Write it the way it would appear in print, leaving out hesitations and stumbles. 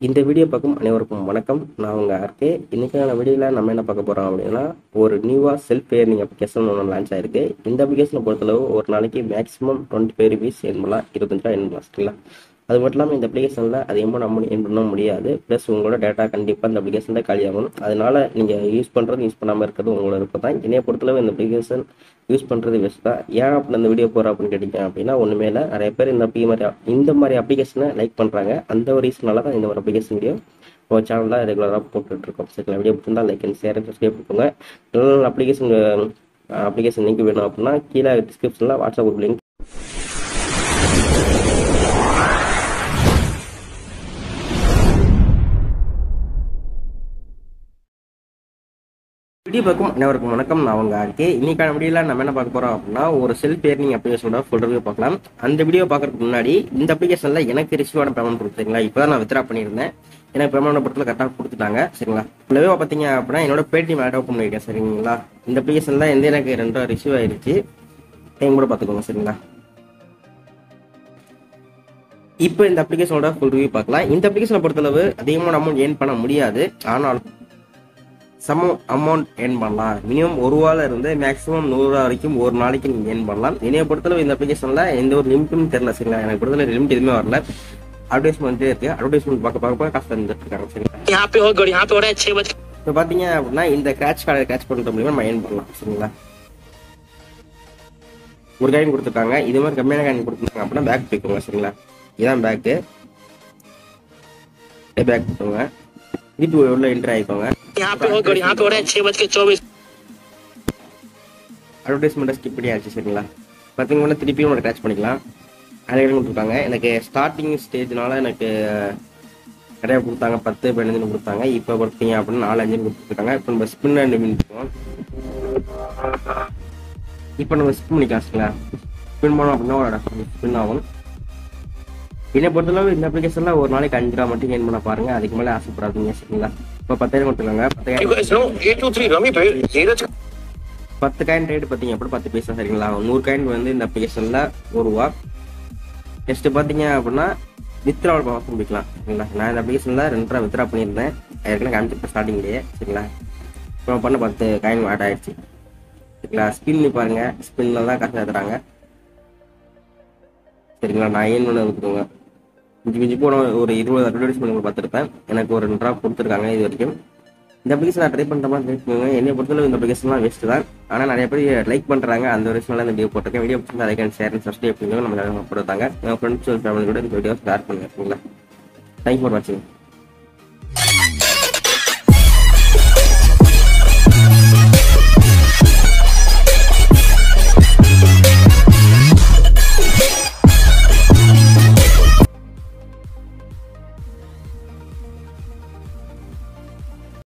இந்த வீடியோ பார்க்கும் அனைவருக்கும் வணக்கம். நான் உங்கள் ஆர்கே. இன்றைக்கான வீடியோவில் நம்ம என்ன பார்க்க போகிறோம் அப்படின்னா, ஒரு நியூவாக செல்ஃப் ஏர்னிங் அப்ளிகேஷன் ஒன்று லான்ச் ஆயிருக்கு. இந்த அப்ளிகேஷனை பொறுத்தளவு ஒரு நாளைக்கு மேக்ஸிமம் 25 rupees ஏர்ன் பண்ணலாம், 25 ரூபா ஏர்ன் பண்ணலாம். சரிங்களா? அது மட்டும் இல்லாமல் இந்த அப்ளிகேஷனில் அதிகமாக நம்ம ஏர்ன் பண்ண முடியாது. ப்ளஸ் உங்களோட டேட்டா கண்டிப்பாக இந்த அப்ளிகேஷனில் காலியாகும். அதனால நீங்கள் யூஸ் பண்ணாமல் இருக்கிறது உங்களோட விருப்பம் தான். என்னைய பொறுத்தளவு இந்த அப்ளிகேஷன் யூஸ் பண்ணுறது பெஸ்ட் தான். ஏன் அப்படி இந்த வீடியோ போகிறோம் அப்படின்னு கேட்டிங்க அப்படின்னா, ஒன்றுமே இல்லை, நிறைய பேர் இந்த மாதிரி அப்ளிகேஷனை லைக் பண்ணுறாங்க. அந்த ஒரு ரீசனால தான் இந்த ஒரு அப்ளிகேஷன் வீடியோ ஒரு சேனலில் ரெகுலராக போட்டுட்ருக்கோம். சரிங்களா? வீடியோ பிடிச்சிருந்தா like and share and subscribe பண்ணுங்க. நல்ல அப்ளிகேஷன் லிங்க் வேணும் அப்படின்னா கீழே டிஸ்கிரிப்ஷனில் வாட்ஸ்அப் குரூப் லிங்க். வீடியோ பார்க்கும் அனைவருக்கும் வணக்கம். நான் உங்க ஆர்கே. இன்னைக்கான வீடியோல நம்ம என்ன பார்க்க போறோம் அப்படின்னா, ஒரு செல்ஃப் ஏர்னிங் அப்ளிகேஷனோட ஃபுல் ரிவ்யூ பார்க்கலாம். அந்த வீடியோ பார்க்கறதுக்கு முன்னாடி இந்த அப்ளிகேஷன்ல எனக்கு ரிசீவான பேமெண்ட் கொடுத்துருங்களா, இப்போதான் நான் வித்ரா பண்ணியிருந்தேன். எனக்கு பேமெண்ட் பொறுத்தல கரெக்டாக கொடுத்துட்டாங்க. சரிங்களா? ஃபுல்லாவே பார்த்தீங்க அப்படின்னா என்னோட பேடிஎம் ஆட் ஓப்பன் பண்ணிருக்கேன். சரிங்களா? இந்த அப்ளிகேஷன்ல எனக்கு 2 ரூபா ரிசீவ் ஆயிருச்சு. டைம் கூட பார்த்துக்கோங்க. சரிங்களா? இப்போ இந்த அப்ளிகேஷனோட ஃபுல் ரிவ்யூ பார்க்கலாம். இந்த அப்ளிகேஷனை பொறுத்தளவு அதிகமான அமௌண்ட் ஏர்ன் பண்ண முடியாது. ஆனால் சம அமௌண்ட் ஏர்ன் பண்ணலாம். மினிமம் ₹1 இருந்து மேக்ஸிமம் ₹100 வரைக்கும் ஒரு நாளைக்கு நீங்க ஏர்ன் பண்ணலாம். என்னைய பொறுத்தளவு இந்த அப்ளிகேஷன்ல எந்த ஒரு லிமிட்டும் தெரியல. சரிங்களா? எனக்கு பொறுத்தளவு லிமிட் எதுவுமே வரல. அட்வர்டைஸ்மெண்ட் இருக்கு. அட்வர்டைஸ்மெண்ட் பார்க்க காசு தந்துட்டு இருக்காங்க. சரிங்களா? இப்போ பாத்தீங்க அப்படின்னா இந்த கிராச் கார்டை கேட்ச் பண்ற மூலியமா நம்ம ஏர்ன் பண்ணலாம். சரிங்களா? ஒரு காயின் கொடுத்துருக்காங்க. இது மாதிரி கம்மியான காயின் கொடுத்துருக்காங்க அப்படின்னா பேக் போய்க்கோங்க. சரிங்களா? இதான் பேக்கு. பேக் போட்டுங்க. திருப்பி உள்ள என்ட்ரி ஆயிக்கோங்க. அட்வர்டைஸ்மெண்ட் ஸ்கிப் பண்ணியாச்சு. சரிங்களா? பார்த்தீங்கன்னா திருப்பியும் ஒரு கேட்ச் பண்ணிக்கலாம். நிறைய கொடுத்துருக்காங்க. எனக்கு ஸ்டார்டிங் ஸ்டேஜ்னால எனக்கு நிறைய கொடுத்தாங்க. 10 15 கொடுத்தாங்க. இப்போ பார்த்தீங்க அப்படின்னா 4-5 கொடுத்துருக்காங்க. இப்போ நம்ம ஸ்பின் அண்ட் வின் பண்ணுவோம். இப்போ நம்ம ஸ்பின் பண்ணிக்கலாம். சரிங்களா? ஸ்பின் பண்ணோம் அப்படின்னா ஸ்பின் ஆகும். என்னை பொறுத்தளவு இந்த அப்ளிகேஷன்ல ஒரு நாளைக்கு 5 ரூபா மட்டும் ஏர்ன் பண்ண பாருங்க. அதுக்கு மேலே ஆசைப்படாதீங்க. சரிங்களா? இப்போ 10,000 கொடுத்துருக்காங்க. 10 காயின் ரேட் பார்த்தீங்க அப்படி 10 பைசா. சரிங்களா? 100 காயின் வந்து இந்த அப்ளிகேஷன்ல ₹1. நெக்ஸ்ட் பார்த்தீங்க அப்படின்னா வித்ராவல் ஆப்ஷன் பண்ணிக்கலாம். சரிங்களா? நான் இந்த அப்ளிகேஷன்ல 2 ரூபா வித்ரா பண்ணியிருந்தேன். ஏற்கனவே காமிச்சிருப்பேன் ஸ்டார்டிங்லேயே. சரிங்களா? இப்போ பண்ண 10 காயின் ஆட் ஆயிடுச்சு. சரிங்களா? ஸ்பின் பாருங்க. ஸ்பின்ல தான் காசு ஏற்றுறாங்க. சரிங்களா? நான் ஏன் பண்ண கொடுத்துருங்க. மிஞ்சி போன ஒரு 20 அட்வர்டைஸ்மெண்ட் பார்த்துருப்பேன். எனக்கு ஒரு 2 ரூபா கொடுத்துருக்காங்க இது வரைக்கும். இந்த அப்ளிகேஷன் நான் ட்ரை பண்ணுற மாதிரி ட்ரை பண்ணுங்க. என்னை பொறுத்தளவு இந்த அப்ளிகேஷன்லாம் வேஸ்ட் தான். ஆனால் நிறைய பேர் லைக் பண்ணுறாங்க. அந்த ஒரு விஷயம் இந்த வீடியோ போட்டிருக்கேன். வீடியோ பிடிச்சா like and share and subscribe பண்ணுங்க. நம்ம போட்டுருக்காங்க. என் ஃப்ரெண்ட்ஸ் ஃபேமிலி கூட இந்த வீடியோ ஷேர் பண்ணுங்க. சரிங்களா? தேங்க்யூ ஃபார் வாட்சிங்.